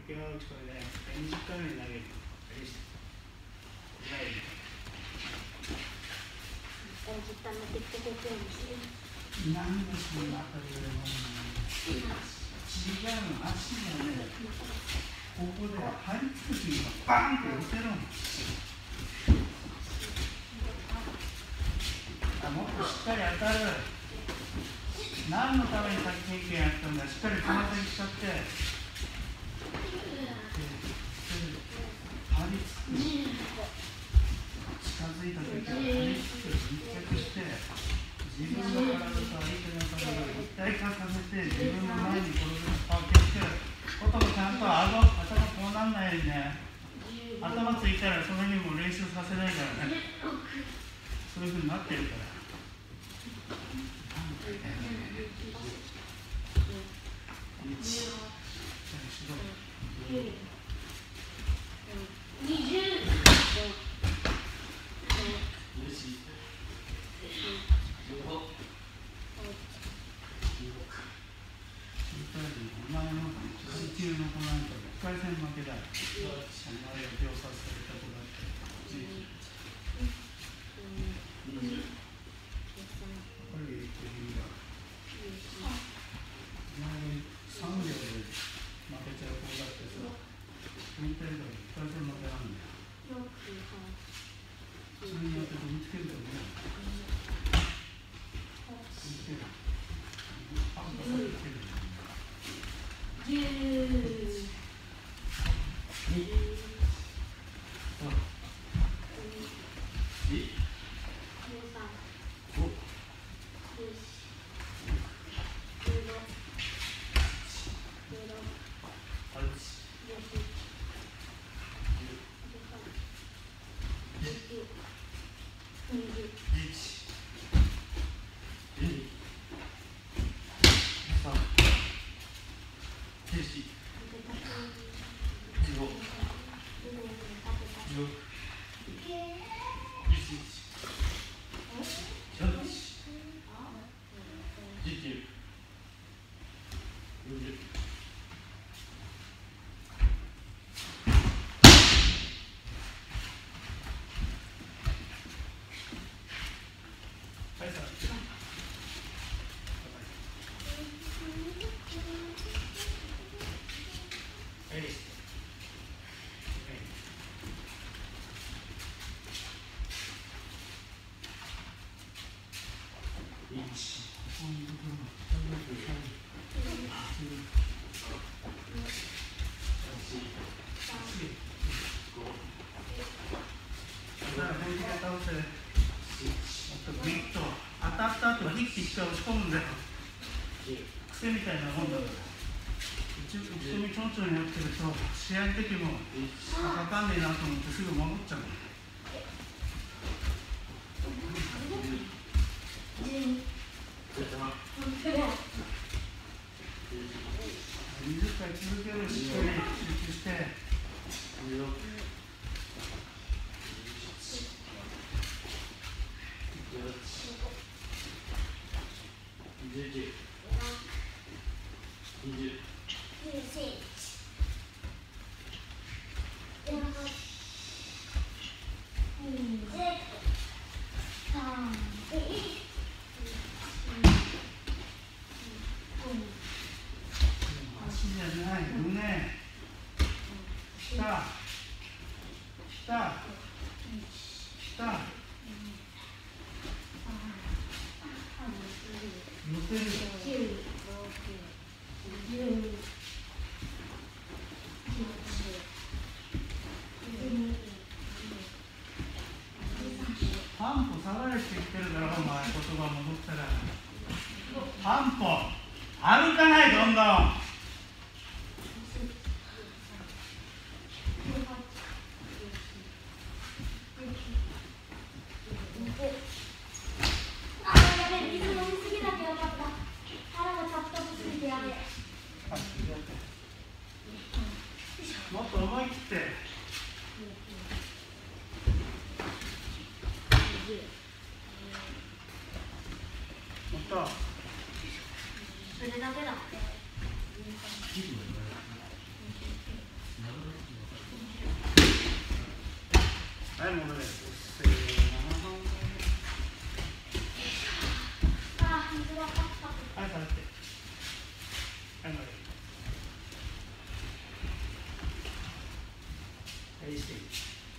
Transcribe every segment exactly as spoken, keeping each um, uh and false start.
けは打ち込みでにじゅっかいめに投げる。なんでそんな当たり前なの？違うの、足がね、ここで張り付く時にバーンって打てるの。あ、もっとしっかり当たる。何のために先経験やったんだ。しっかりつま先使って。張り付く。近づいた時は張り付く。密着して。自分の体と相手の体を一体化させて自分の前に転ぶパーケしてこともちゃんと顎、頭こうなんないようにね、頭ついたらその日も練習させないからね、そういうふうになってるから。当たった後ヒッて一回押し込むんだよ。癖みたいなもんだから。打ち込みちょんちょんやってると試合の時もかかんねえなと思ってすぐ守っちゃう。にじゅっかい続ける。しっかり集中して。半歩下がれって言ってるだろ、お前。言葉戻ったら半歩歩かない。どんどんもっと思い切ってもっとそれだけだって。 していい。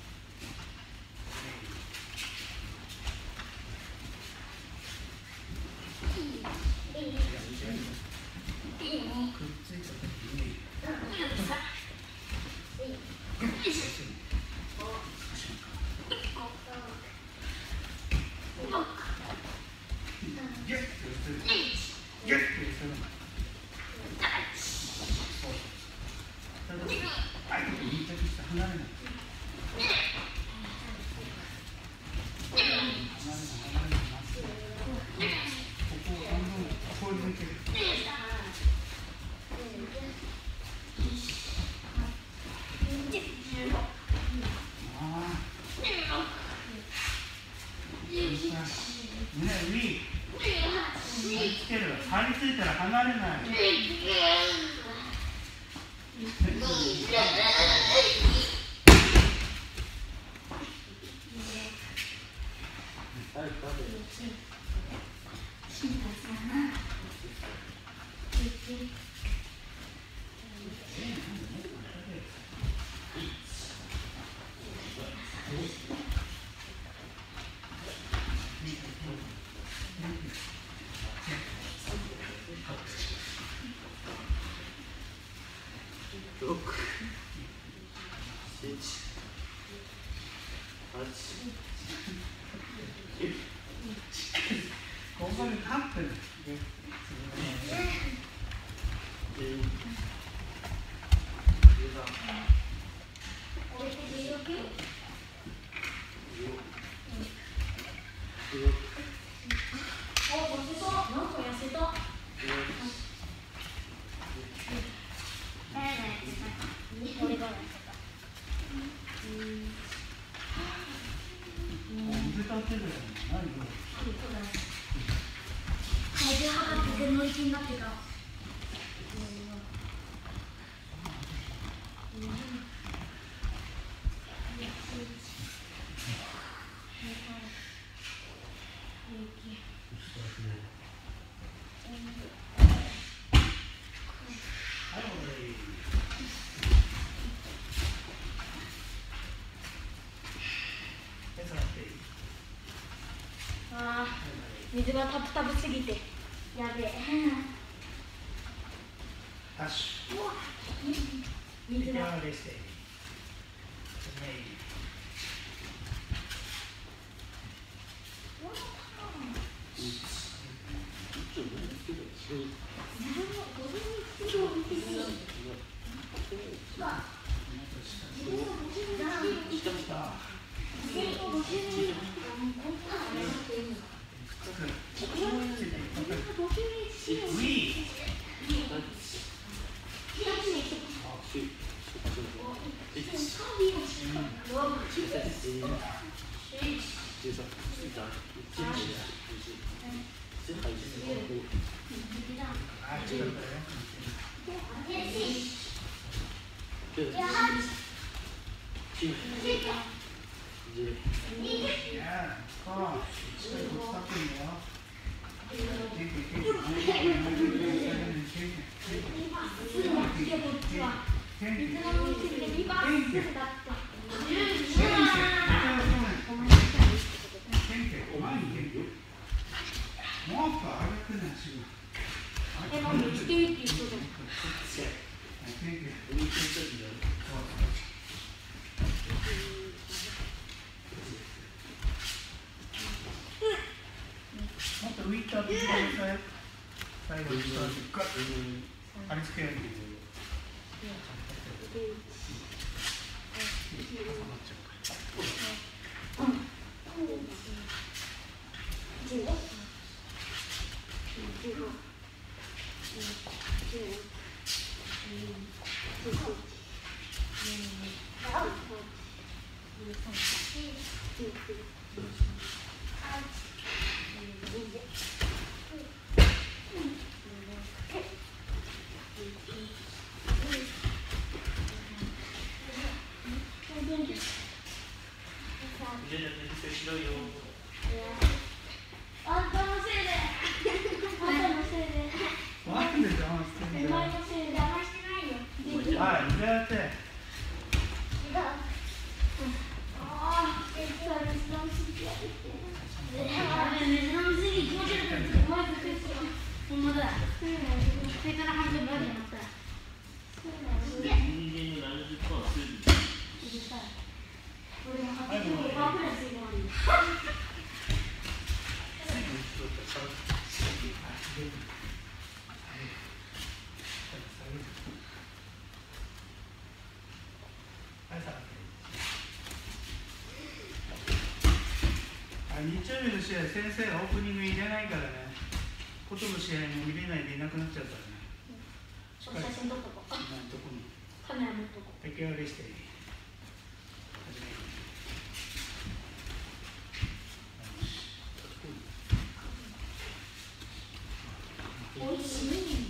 くっついた時にギュッとする。ギュッとする。そうそう。ただ相手と密着して離れない。胸上貼り付ける。貼り付いたら離れない。 六、七、八、九。 ここに立ってる。 水がタプタプすぎてやべえ。 タッシュ。 水が。もっと浮いたってください。最後に下にガッと貼り付ける。 あんたのせいで。あんたのせいで。 なんで邪魔してんだよ。 お前のせいで邪魔してないよ。 はい、じゃあやって。 違う。 本当だ。それから半分までやった。 人間のななじゅっパーセントは水分。 うるさい。俺もはちじゅうごパーセントぐらい水分あるよ。 日曜日の試合、先生がオープニング入れないからね、ことの試合も見れないでいなくなっちゃうからね。 写真撮っとこう。 どこにカメラ持っとこう。 出来上がりしておいしい。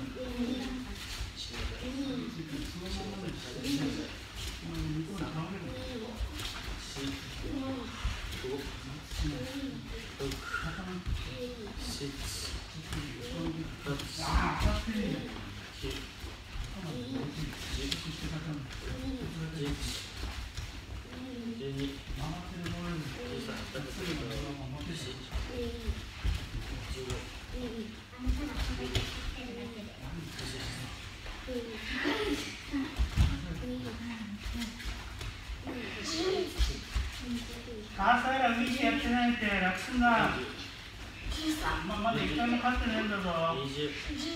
ああ、当たってるよ。朝やらウィーやってないって楽すんな。ままだ一回も勝ってないんだぞ。 にじゅう。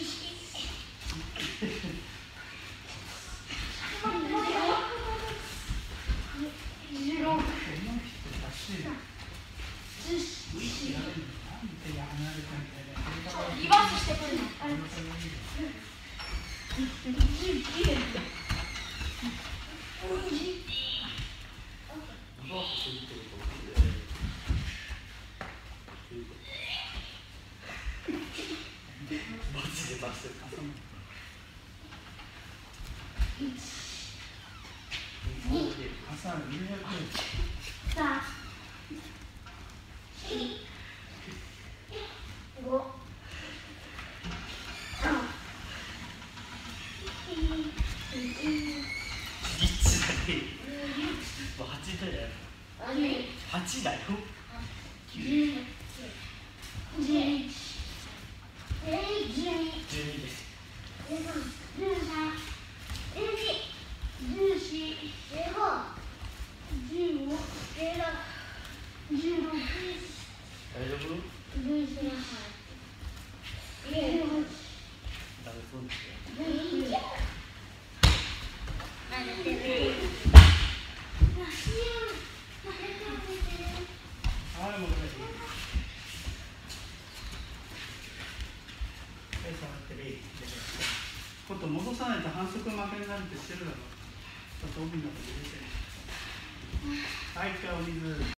リバースしてくるの。 マジでバス。 朝入れなくて。 さあ。五。 八だよ。八だよ。 十。十一。十二。 十二です。 十三。十四。十五。十五。十六。 大丈夫？ 十七。十八。 ダメそうですよ。 はい、もう一回。はい、触ってレイ。こと戻さないと反則負けになるって知ってるだろう。ちょっと帯のとこ入れて。はい、一回お水。